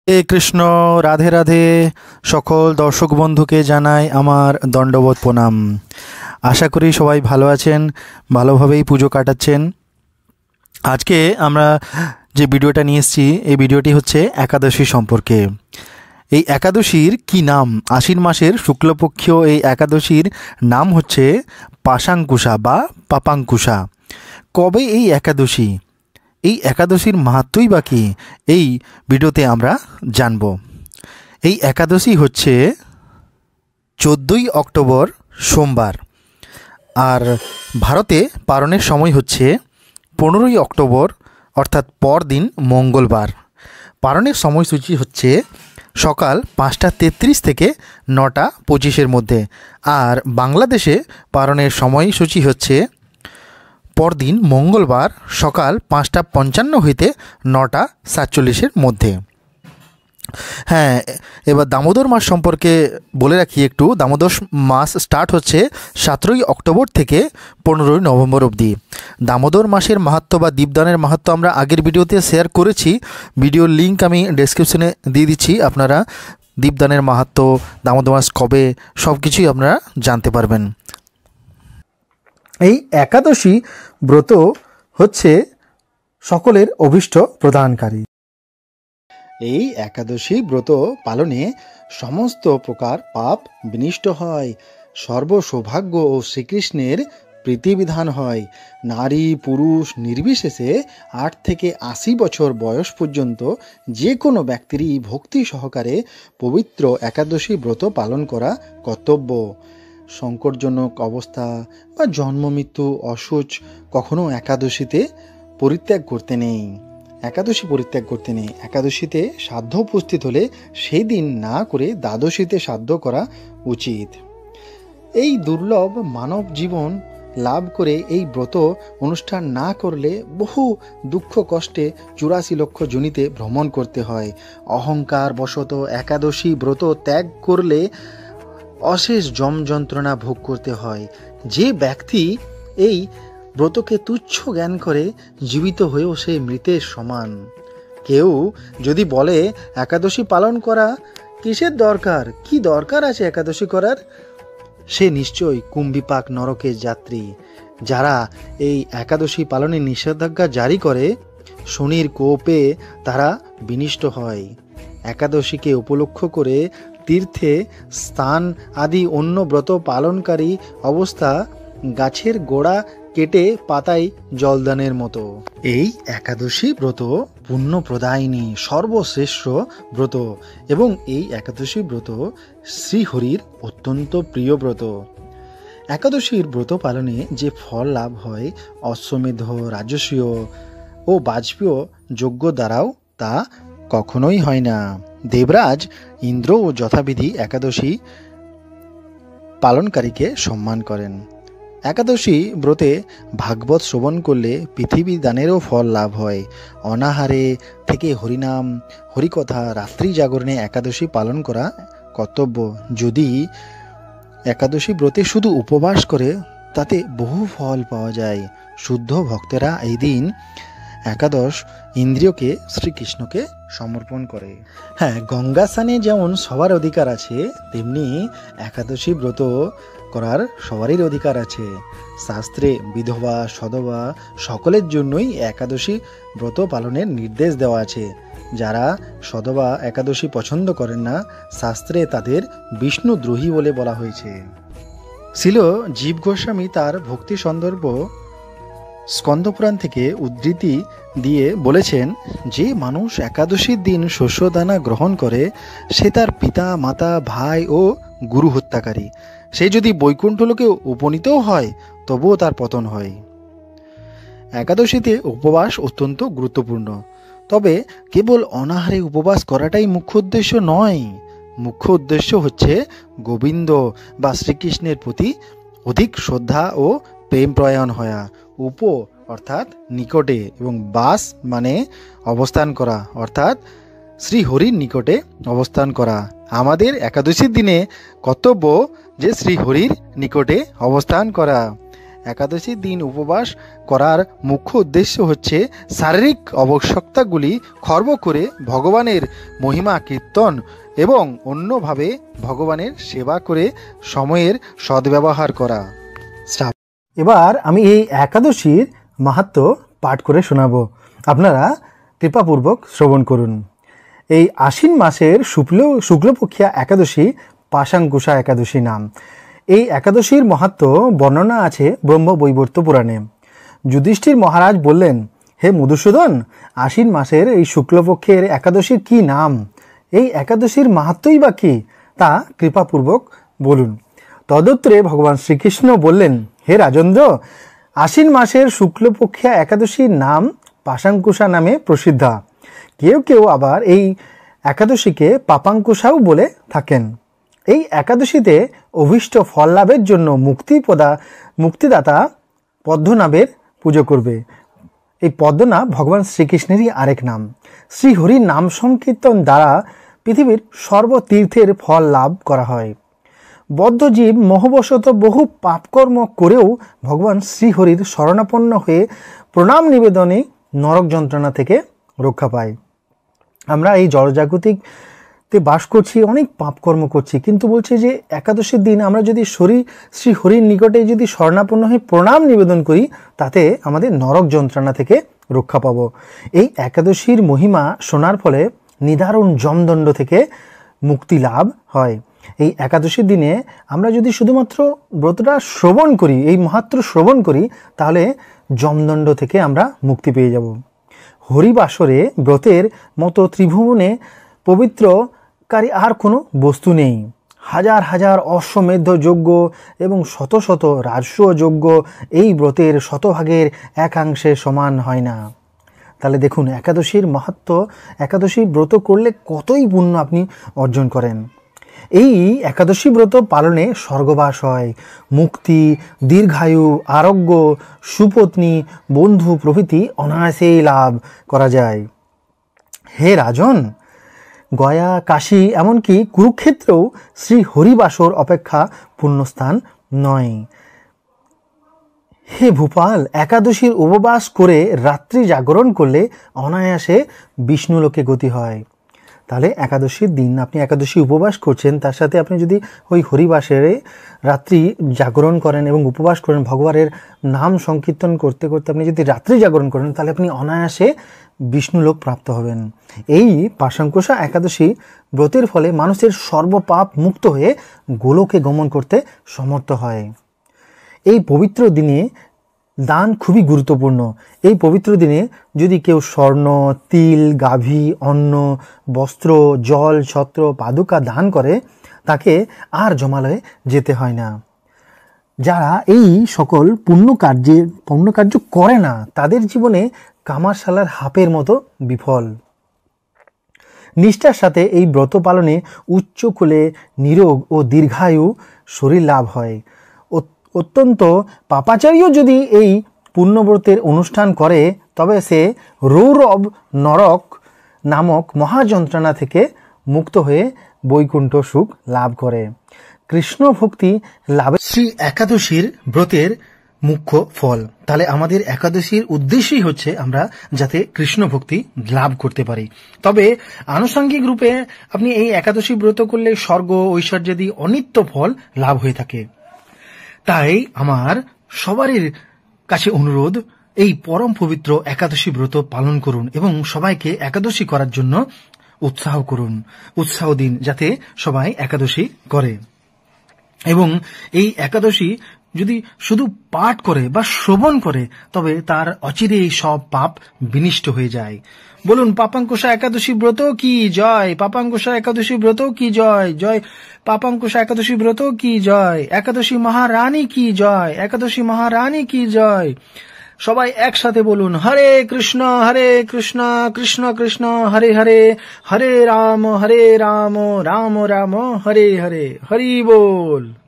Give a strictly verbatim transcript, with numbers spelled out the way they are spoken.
এ কৃষ্ণ, রাধে রাধে। সকল দর্শক বন্ধুকে জানাই আমার দণ্ডবোধ প্রণাম। আশা করি সবাই ভালো আছেন, ভালোভাবেই পুজো কাটাচ্ছেন। আজকে আমরা যে ভিডিওটা নিয়ে এসেছি, এই ভিডিওটি হচ্ছে একাদশী সম্পর্কে। এই একাদশীর কি নাম? আশ্বিন মাসের শুক্লপক্ষীয় এই একাদশীর নাম হচ্ছে পাশাঙ্কুশা বা পাপাঙ্কুশা। কবে এই একাদশী? এই একাদশীর মাহাত্ম্যই বা কী, এই ভিডিওতে আমরা জানব। এই একাদশী হচ্ছে চোদ্দোই অক্টোবর সোমবার, আর ভারতে পালনের সময় হচ্ছে পনেরোই অক্টোবর অর্থাৎ পরদিন মঙ্গলবার। পালনের সময়সূচি হচ্ছে সকাল পাঁচটা তেত্রিশ থেকে নটা পঁচিশের মধ্যে, আর বাংলাদেশে পালনের সময়সূচি হচ্ছে পরদিন মঙ্গলবার সকাল পাঁচটা পঞ্চান্ন হইতে নটা সাতচল্লিশের মধ্যে। হ্যাঁ, এবার দামোদর মাস সম্পর্কে বলে রাখি একটু। দামোদর মাস স্টার্ট হচ্ছে সতেরোই অক্টোবর থেকে পনেরোই নভেম্বর অবধি। দামোদর মাসের মাহাত্ম্য বা দীপদানের মাহাত্ম্য আমরা আগের ভিডিওতে শেয়ার করেছি, ভিডিওর লিঙ্ক আমি ডেসক্রিপশনে দিয়ে দিচ্ছি। আপনারা দীপদানের মাহাত্ম্য, দামোদর মাস কবে, সব কিছুই আপনারা জানতে পারবেন। এই একাদশী ব্রত হচ্ছে সকলের অভীষ্ট প্রদানকারী। এই একাদশী ব্রত পালনে সমস্ত প্রকার পাপ বিনষ্ট হয়, সর্ব সৌভাগ্য ও শ্রীকৃষ্ণের প্রীতিবিধান হয়। নারী পুরুষ নির্বিশেষে আট থেকে আশি বছর বয়স পর্যন্ত যে কোনো ব্যক্তিরই ভক্তি সহকারে পবিত্র একাদশী ব্রত পালন করা কর্তব্য। সংকটজনক অবস্থা বা জন্ম মৃত্যু অসুচ কখনো একাদশীতে পরিত্যাগ করতে নেই। একাদশী পরিত্যাগ করতে নেই একাদশীতে সাধ্য উপস্থিত হলে সেই দিন না করে দ্বাদশীতে সাধ্য করা উচিত। এই দুর্লভ মানব জীবন লাভ করে এই ব্রত অনুষ্ঠান না করলে বহু দুঃখ কষ্টে চুরাশি লক্ষ জনিতে ভ্রমণ করতে হয়। অহংকার বশত একাদশী ব্রত ত্যাগ করলে অশেষ যম যন্ত্রণা ভোগ করতে হয়। যে ব্যক্তি এই ব্রতকে তুচ্ছ জ্ঞান করে জীবিত হয়েও সে মৃতের সমান। কেউ যদি বলে একাদশী পালন করা কিসের দরকার, কি দরকার আছে একাদশী করার, সে নিশ্চয়ই কুম্ভিপাক নরকের যাত্রী। যারা এই একাদশী পালনের নিষেধাজ্ঞা জারি করে শনির কোপে তারা বিনিষ্ট হয়। একাদশীকে উপলক্ষ করে তীর্থে স্থান আদি অন্য ব্রত পালনকারী অবস্থা গাছের গোড়া কেটে পাতায় জলদানের মতো। এই একাদশী ব্রত পুণ্য প্রদায়িনী সর্বশ্রেষ্ঠ ব্রত, এবং এই একাদশী ব্রত শ্রীহরির অত্যন্ত প্রিয় ব্রত। একাদশীর ব্রত পালনে যে ফল লাভ হয় অশ্বমেধ, রাজসূয় ও বাজপেয় যজ্ঞ দ্বারাও তা কখনোই হয় না। দেবরাজ ইন্দ্রও যথাবিধি একাদশী পালনকারীকে সম্মান করেন। একাদশী ব্রতে ভাগবত শ্রবণ করলে পৃথিবী দানেরও ফল লাভ হয়। অনাহারে থেকে হরিনাম হরিকথা রাত্রি জাগরণে একাদশী পালন করা কর্তব্য। যদি একাদশী ব্রতে শুধু উপবাস করে তাতে বহু ফল পাওয়া যায়। শুদ্ধ ভক্তেরা এই দিন একাদশ ইন্দ্রিয়কে শ্রীকৃষ্ণকে সমর্পণ করে। হ্যাঁ, গঙ্গা স্নানে যেমন সবার অধিকার আছে, তেমনি একাদশী ব্রত করার সবারই অধিকার আছে। শাস্ত্রে বিধবা সধবা সকলের জন্যই একাদশী ব্রত পালনের নির্দেশ দেওয়া আছে। যারা সধবা একাদশী পছন্দ করেন না, শাস্ত্রে তাদের বিষ্ণুদ্রোহী বলে বলা হয়েছে। ছিল জীব গোস্বামী তার ভক্তি সন্দর্ভ স্কন্দপুরাণ থেকে উদ্ধৃতি দিয়ে বলেছেন, যে মানুষ একাদশীর দিন শস্যদানা গ্রহণ করে সে তার পিতা মাতা ভাই ও গুরু হত্যাকারী। সে যদি বৈকুণ্ঠ লোকে উপনীতও হয় তবুও তার পতন হয়। একাদশীতে উপবাস অত্যন্ত গুরুত্বপূর্ণ, তবে কেবল অনাহারে উপবাস করাটাই মুখ্য উদ্দেশ্য নয়। মুখ্য উদ্দেশ্য হচ্ছে গোবিন্দ বা শ্রীকৃষ্ণের প্রতি অধিক শ্রদ্ধা ও প্রেম প্রয়াণ হওয়া। উপ অর্থাৎ নিকটে এবং বাস মানে অবস্থান করা, অর্থাৎ শ্রীহরির নিকটে অবস্থান করা। আমাদের একাদশীর দিনে কর্তব্য যে শ্রীহরির নিকটে অবস্থান করা। একাদশীর দিন উপবাস করার মুখ্য উদ্দেশ্য হচ্ছে শারীরিক আবশ্যকতাগুলি খর্ব করে ভগবানের মহিমা কীর্তন এবং অন্যভাবে ভগবানের সেবা করে সময়ের সদ্ব্যবহার করা। এবার আমি এই একাদশীর মাহাত্ম্য পাঠ করে শোনাবো, আপনারা কৃপাপূর্বক শ্রবণ করুন। এই আশ্বিন মাসের শুক্ল শুক্লপক্ষিয়া একাদশী পাশাঙ্কুশা একাদশী নাম। এই একাদশীর মাহাত্ম্য বর্ণনা আছে ব্রহ্মবৈবর্ত পুরাণে। যুধিষ্ঠির মহারাজ বললেন, হে মধুসূদন, আশ্বিন মাসের এই শুক্লপক্ষের একাদশীর কি নাম? এই একাদশীর মাহাত্ম্যই বা কি, তা কৃপাপূর্বক বলুন। তদুত্তরে ভগবান শ্রীকৃষ্ণ বললেন, হে রাজেন্দ্র, আশ্বিন মাসের শুক্লপক্ষিয়া একাদশীর নাম পাশাঙ্কুশা নামে প্রসিদ্ধা। কেউ কেউ আবার এই একাদশীকে পাপাঙ্কুশাও বলে থাকেন। এই একাদশীতে অভীষ্ট ফল লাভের জন্য মুক্তিপ্রদা মুক্তিদাতা পদ্মনাভের পুজো করবে। এই পদ্মনাভ ভগবান শ্রীকৃষ্ণেরই আরেক নাম। শ্রীহরির নাম সংকীর্তন দ্বারা পৃথিবীর সর্বতীর্থের ফল লাভ করা হয়। বদ্ধজীব মোহবশত বহু পাপকর্ম করেও ভগবান শ্রীহরির শরণাপন্ন হয়ে প্রণাম নিবেদনে নরক যন্ত্রণা থেকে রক্ষা পায়। আমরা এই জড়জাগতিকতে বাস করছি, অনেক পাপকর্ম করছি, কিন্তু বলছে যে একাদশীর দিন আমরা যদি শরীর শ্রীহরির নিকটে যদি শরণাপন্ন হয়ে প্রণাম নিবেদন করি, তাতে আমাদের নরক যন্ত্রণা থেকে রক্ষা পাবো। এই একাদশীর মহিমা শোনার ফলে নিদারুণ যমদণ্ড থেকে মুক্তি লাভ হয়। এই একাদশীর দিনে আমরা যদি শুধুমাত্র ব্রতটা শ্রবণ করি, এই মাহাত্ম্য শ্রবণ করি, তাহলে যমদণ্ড থেকে আমরা মুক্তি পেয়ে যাব। হরিবাসরে ব্রতের মতো ত্রিভুবনে পবিত্রকারী আর কোনো বস্তু নেই। হাজার হাজার অশ্বমেধ যজ্ঞ এবং শত শত রাজস্ব যজ্ঞ এই ব্রতের শতভাগের একাংশে সমান হয় না। তাহলে দেখুন একাদশীর মাহাত্ম্য, একাদশী ব্রত করলে কতই পুণ্য আপনি অর্জন করেন। এই একাদশী ব্রত পালনে স্বর্গবাস হয়, মুক্তি, দীর্ঘায়ু, আরোগ্য, সুপত্নী, বন্ধু প্রভৃতি অনায়াসেই লাভ করা যায়। হে রাজন, গয়া, কাশী, এমনকি কুরুক্ষেত্রেও শ্রী হরিবাসর অপেক্ষা পুণ্যস্থান নয়। হে ভূপাল, একাদশীর উপবাস করে রাত্রি জাগরণ করলে অনায়াসে বিষ্ণুলোকে গতি হয়। তাহলে একাদশীর দিন আপনি একাদশী উপবাস করছেন, তার সাথে আপনি যদি ওই হরিবাসের রাত্রি জাগরণ করেন এবং উপবাস করেন, ভগবানের নাম সংকীর্তন করতে করতে আপনি যদি রাত্রি জাগরণ করেন, তাহলে আপনি অনায়াসে বিষ্ণুলোক প্রাপ্ত হবেন। এই পাশাঙ্কুশা একাদশী ব্রতের ফলে মানুষের সর্বপাপ মুক্ত হয়ে গোলোকে গমন করতে সমর্থ হয়। এই পবিত্র দিনে দান খুবই গুরুত্বপূর্ণ। এই পবিত্র দিনে যদি কেউ স্বর্ণ, তিল, গাভী, অন্ন, বস্ত্র, জল, ছত্র, পাদুকা দান করে, তাকে আর জমালয়ে যেতে হয় না। যারা এই সকল পুণ্য কার্যে পুণ্য কার্য করে না, তাদের জীবনে কামারশালার হাপের মতো বিফল। নিষ্ঠার সাথে এই ব্রত পালনে উচ্চ কুলে নিরোগ ও দীর্ঘায়ু শরীর লাভ হয়। অত্যন্ত পাপাচারীও যদি এই পুণ্যব্রতের অনুষ্ঠান করে, তবে সে রৌরব নরক নামক মহাযন্ত্রণা থেকে মুক্ত হয়ে বৈকুণ্ঠ সুখ লাভ করে। কৃষ্ণ ভক্তি লাভে শ্রী একাদশীর ব্রতের মুখ্য ফল। তাহলে আমাদের একাদশীর উদ্দেশ্যই হচ্ছে আমরা যাতে কৃষ্ণ ভক্তি লাভ করতে পারি। তবে আনুষঙ্গিক রূপে আপনি এই একাদশী ব্রত করলে স্বর্গ, ঐশ্বর্যাদি অনিত্য ফল লাভ হয়ে থাকে। তাই আমার সবারই কাছে অনুরোধ, এই পরম পবিত্র একাদশী ব্রত পালন করুন এবং সবাইকে একাদশী করার জন্য উৎসাহ করুন, উৎসাহ দিন, যাতে সবাই একাদশী করে। এবং এই একাদশী যদি শুধু পাঠ করে বা শ্রবণ করে, তবে তার অচিরেই সব পাপ বিনিষ্ট হয়ে যায়। বলুন, পাপাঙ্কুশা একাদশী ব্রত কি জয়, পাপাঙ্কুশা একাদশী ব্রত কি জয়, জয় পাপাঙ্কুশা একাদশী ব্রত কি জয়, একাদশী মহারানী কি জয়, একাদশী মহারানী কি জয়। সবাই একসাথে বলুন, হরে কৃষ্ণ হরে কৃষ্ণ কৃষ্ণ কৃষ্ণ হরে হরে, হরে রাম হরে রাম রাম রাম হরে হরে। হরি বল।